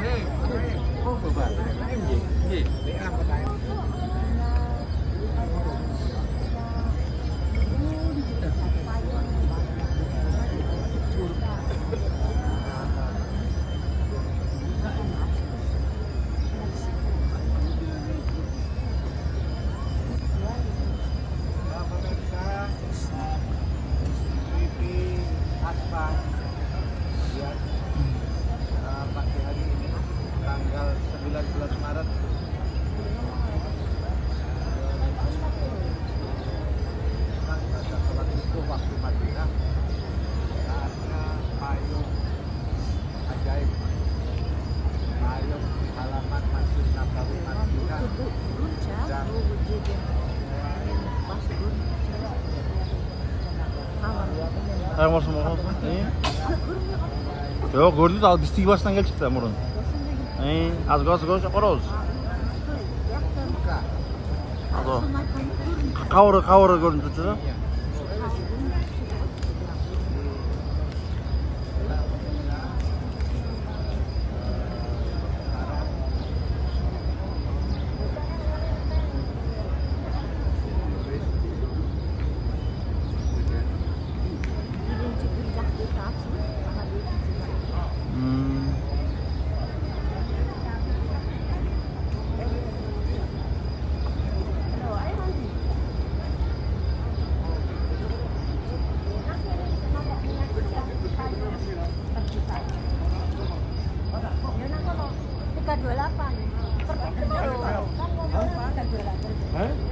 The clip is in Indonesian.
Oh, beban. Nggih. Pagi hari ini tanggal 19 Maret pada sholat subuh waktu Madinah saatnya payung ajaib, payung di halaman Masjid Nabawi Madinah dan ini yok gördünüz al biz Sivas'tan gel çıktı Amur'un. Az gaz yaparız. Az o. Kavur görüntü çocuğu. Tiga 28 per paket kan ngomong apa 28.